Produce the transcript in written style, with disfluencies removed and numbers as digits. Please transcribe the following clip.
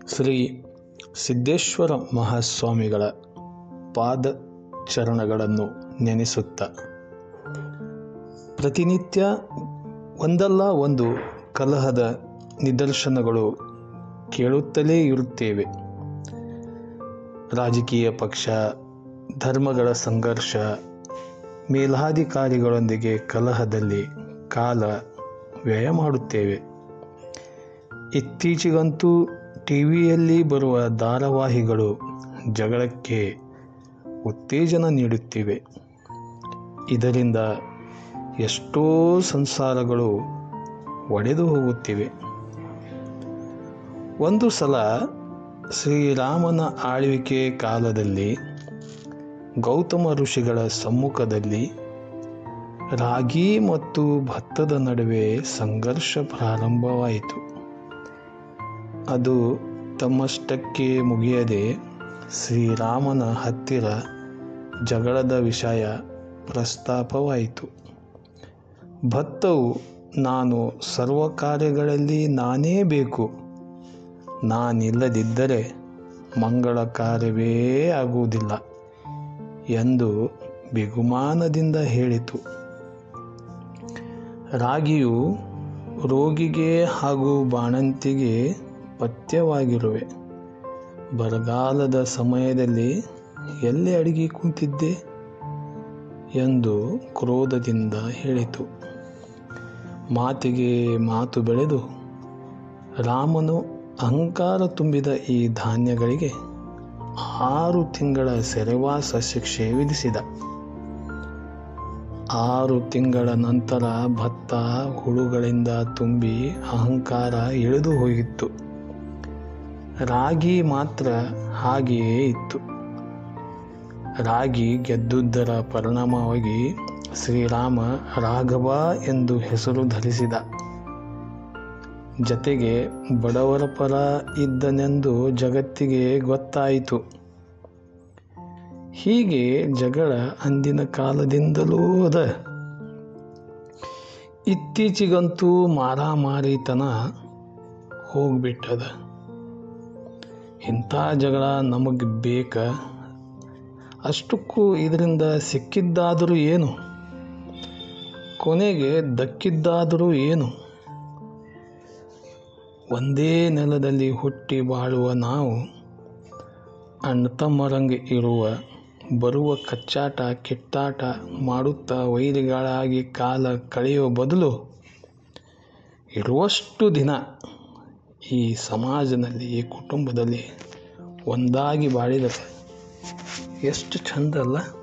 ಶ್ರೀ ಸಿದ್ದೇಶ್ವರ ಮಹಾಸ್ವಾಮಿಗಳ ಪಾದ ಚರಣಗಳನ್ನು ನೆನೆಸುತ್ತಾ ಪ್ರತಿನಿತ್ಯ ಒಂದಲ್ಲ ಒಂದು ಕಲಹದ ನಿದರ್ಶನಗಳು ಕೇಳುತ್ತಲೇ ಇರುತ್ತೇವೆ. ರಾಜಕೀಯ ಪಕ್ಷ, ಧರ್ಮಗಳ ಸಂಘರ್ಷ, ಮೇಲಾಧಿಕಾರಿಗಳೊಂದಿಗೆ ಕಲಹದಲ್ಲಿ ಕಾಲ ವ್ಯಯ ಮಾಡುತ್ತೇವೆ. ಇತ್ತೀಚೆಗಂತೂ ಟಿವಿಯಲ್ಲಿ ಬರುವ ಧಾರಾವಾಹಿಗಳು ಜಗಳಕ್ಕೆ ಉತ್ತೇಜನ ನೀಡುತ್ತಿವೆ. ಇದರಿಂದ ಎಷ್ಟೋ ಸಂಸಾರಗಳು ಒಡೆದು ಹೋಗುತ್ತಿವೆ. ಒಂದು ಸಲ ಶ್ರೀರಾಮನ ಆಳ್ವಿಕೆ ಕಾಲದಲ್ಲಿ ಗೌತಮ ಋಷಿಗಳ ಸಮ್ಮುಖದಲ್ಲಿ ರಾಗಿ ಮತ್ತು ಭತ್ತದ ನಡುವೆ ಸಂಘರ್ಷ ಪ್ರಾರಂಭವಾಯಿತು. ಅದು ತಮ್ಮಷ್ಟಕ್ಕೆ ಮುಗಿಯದೆ ಶ್ರೀರಾಮನ ಹತ್ತಿರ ಜಗಳದ ವಿಷಯ ಪ್ರಸ್ತಾಪವಾಯಿತು. ಭತ್ತವು ನಾನು ಸರ್ವ ಕಾರ್ಯಗಳಲ್ಲಿ ನಾನೇ ಬೇಕು, ನಾನಿಲ್ಲದಿದ್ದರೆ ಮಂಗಳ ಕಾರ್ಯವೇ ಆಗುವುದಿಲ್ಲ ಎಂದು ಬಿಗುಮಾನದಿಂದ ಹೇಳಿತು. ರಾಗಿಯು ರೋಗಿಗೆ ಹಾಗೂ ಬಾಣಂತಿಗೆ ಪಥ್ಯವಾಗಿರುವೆ. ಬರಗಾಲದ ಸಮಯದಲ್ಲಿ ಎಲ್ಲಿ ಅಡಗಿ ಕುಂತಿದ್ದೆ ಎಂದು ಕ್ರೋಧದಿಂದ ಹೇಳಿತು. ಮಾತಿಗೆ ಮಾತು ಬೆಳೆದು ರಾಮನು ಅಹಂಕಾರ ತುಂಬಿದ ಈ ಧಾನ್ಯಗಳಿಗೆ 6 ತಿಂಗಳ ಸೆರೆವಾಸ ಶಿಕ್ಷೆ ವಿಧಿಸಿದ. 6 ತಿಂಗಳ ನಂತರ ಭತ್ತ ಹುಳುಗಳಿಂದ ತುಂಬಿ ಅಹಂಕಾರ ಇಳಿದು ಹೋಗಿತ್ತು. ರಾಗಿ ಮಾತ್ರ ಹಾಗೆಯೇ ಇತ್ತು. ರಾಗಿ ಗೆದ್ದುದರ ಪರಿಣಾಮವಾಗಿ ಶ್ರೀರಾಮ ರಾಘವ ಎಂದು ಹೆಸರು ಧರಿಸಿದ. ಜತೆಗೆ ಬಡವರ ಪರ ಇದ್ದನೆಂದು ಜಗತ್ತಿಗೆ ಗೊತ್ತಾಯಿತು. ಹೀಗೆ ಜಗಳ ಅಂದಿನ ಕಾಲದಿಂದಲೂ ಅದ. ಇತ್ತೀಚೆಗಂತೂ ಮಾರಾಮಾರಿತನ ಹೋಗ್ಬಿಟ್ಟದ. ಇಂಥ ಜಗಳ ನಮಗೆ ಬೇಕ? ಅಷ್ಟಕ್ಕೂ ಇದರಿಂದ ಸಿಕ್ಕಿದ್ದಾದರೂ ಏನು? ಕೊನೆಗೆ ದಕ್ಕಿದ್ದಾದರೂ ಏನು? ಒಂದೇ ನೆಲದಲ್ಲಿ ಹುಟ್ಟಿ ಬಾಳುವ ನಾವು ಅಣ್ಣತಮ್ಮರಂಗೆ ಬರುವ ಕಚ್ಚಾಟ ಕಿತ್ತಾಟ ಮಾಡುತ್ತಾ ವೈರಿಗಳಾಗಿ ಕಾಲ ಕಳೆಯುವ ಬದಲು ಇರುವಷ್ಟು ದಿನ ಈ ಸಮಾಜದಲ್ಲಿ, ಈ ಕುಟುಂಬದಲ್ಲಿ ಒಂದಾಗಿ ಬಾಳಿದರೆ ಎಷ್ಟು ಚಂದ ಅಲ್ಲ?